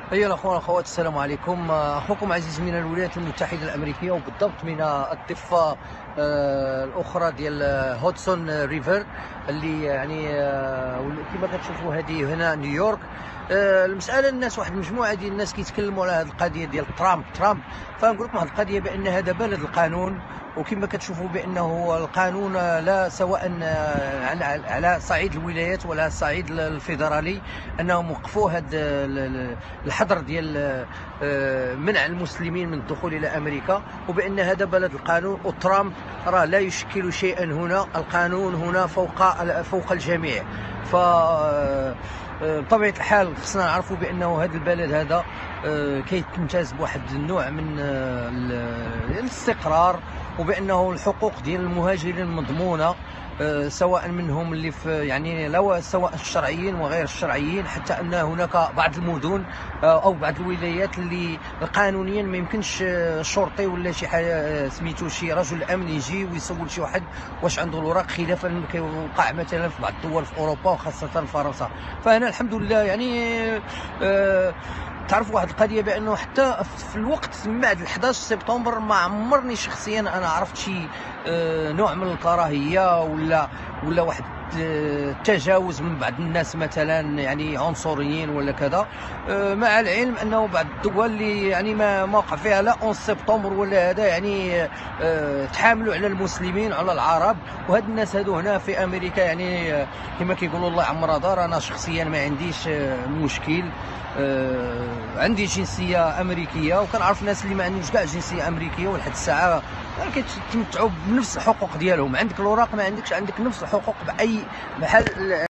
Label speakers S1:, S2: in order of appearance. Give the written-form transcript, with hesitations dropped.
S1: أيها الأخوان والأخوات، السلام عليكم. أخوكم عزيز من الولايات المتحدة الأمريكية، وبالضبط من الضفة الأخرى ديال هودسون ريفر، اللي يعني كما كتشوفوا هذه هنا نيويورك. المسألة الناس، واحد المجموعة ديال الناس كيتكلموا على هذه القضية ديال ترامب. فنقول لكم واحد القضية، بأن هذا بلد القانون، وكما كتشوفوا بأنه القانون لا سواء على صعيد الولايات ولا الصعيد الفيدرالي، أنهم وقفوا هذا الحظر ديال منع المسلمين من الدخول إلى أمريكا، وبأن هذا بلد القانون، وترامب راه لا يشكل شيئا هنا. القانون هنا فوق الجميع. ف بطبيعة الحال خصنا نعرفوا بأنه هذا البلد هذا كيتمتاز بواحد النوع من الاستقرار، وبأنه الحقوق ديال المهاجرين مضمونة، سواء منهم اللي في يعني لو سواء الشرعيين وغير الشرعيين. حتى ان هناك بعض المدن او بعض الولايات اللي قانونيا ما يمكنش شرطي ولا شي حاجه سميتو شي رجل امن يجي ويسول شي واحد واش عنده الوراق، خلافا اللي كيوقع مثلا في بعض الدول في اوروبا وخاصه فرنسا. فهنا الحمد لله يعني تعرف واحد القضيه، بانه حتى في الوقت من بعد 11 سبتمبر ما عمرني شخصيا انا عرفت شي نوع من الكراهيه ولا واحد التجاوز من بعض الناس مثلا، يعني عنصريين ولا كذا. مع العلم انه بعض الدول اللي يعني ما وقع فيها لا 11 سبتمبر ولا هذا، يعني تحاملوا على المسلمين على العرب. وهاد الناس هادو هنا في امريكا يعني كما كيقولوا الله يعمرها دار. انا شخصيا ما عنديش مشكل، عندي جنسيه امريكيه، وكنعرف ناس اللي ما عندهمش كاع جنسيه امريكيه ولحد الساعه كيتمتعوا بنفس الحقوق ديالهم. عندك الوراق ما عندكش، عندك نفس الحقوق باي بحال